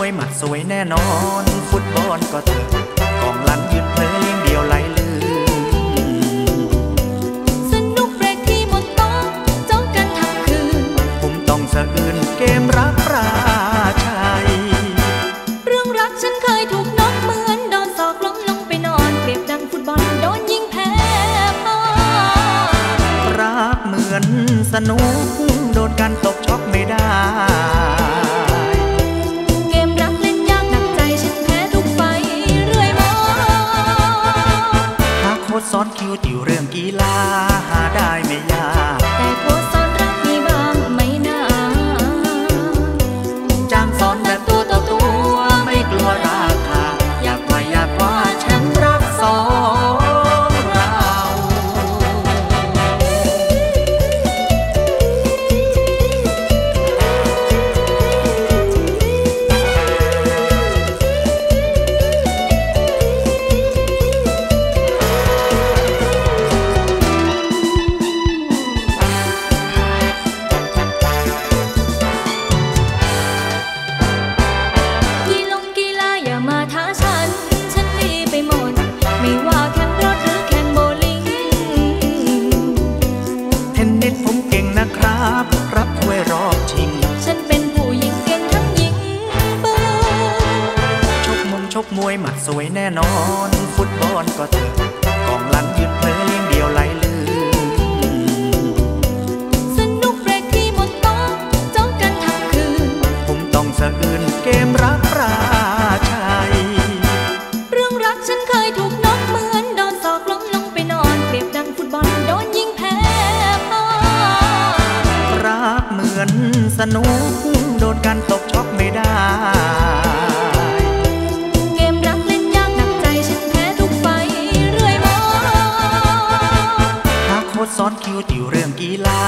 วยหมัดสวยแน่นอนฟุตบอลก็เถอะกองหลังยืนเพลงเดียวไหลลื่นสนุกเบรกที่หมดโต๊ะจ้องกันทั้งคืนผมต้องสะอื้นเกมรักราชัยเรื่องรักฉันเคยถูกน็อกเหมือนโดนศอกล้มลงไปนอนเปรียบดังฟุตบอลโดนยิงแพ้พ่ายรักเหมือนสนุกโดนกันตกช็อกไม่ได้เกมรักเล่นยากหนักใจฉันแพ้ทุกไฟเรื่อยมาหาโค้ชสอนคิวติวเรื่องกีฬาหาได้ไม่ยากแต่โค้ชสอนรักมีบ้างไม่นานจ้างสอนแบบตัวต่อตัวไม่กลัวราคาอยากคว้าแชมป์รักสองเรารับถ้วยรอบชิงฉันเป็นผู้หญิงเก่งทั้งหญิงเบอร์ชกมวยหมัดสวยแน่นอนฟุตบอลก็เถอะกองหลังยืนเพลงเดียวไหลลื่นสนุกเบรกที่หมดโต๊ะจ้องกันทั้งคืนผมต้องสะอื้นเกมรักราชัยเรื่องรักฉันเคยถูกน็อกเหมือนโดนศอกล้มลงไปนอนเปรียบดังฟุตบอลโดนยิงแพ้พ่ายรักเหมือนสนุกโดนกันตกช็อกไม่ได้เกมรักเล่นยากหนักใจฉันแพ้ทุกไฟเรื่อยมาหาโค้ชสอนคิวติวเรื่องกีฬา